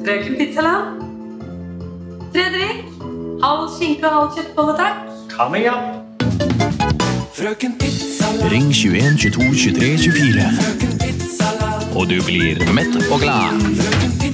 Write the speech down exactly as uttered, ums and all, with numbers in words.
Frøken Pizzaland. Fredrik, halv skinke og halv kjøttbolle, takk. Coming up. Frøken Pizzaland. Ring tjueen, tjueto, tjuetre, tjuefire. Frøken Pizzaland. Og du blir mett og glad. Frøken Pizzaland.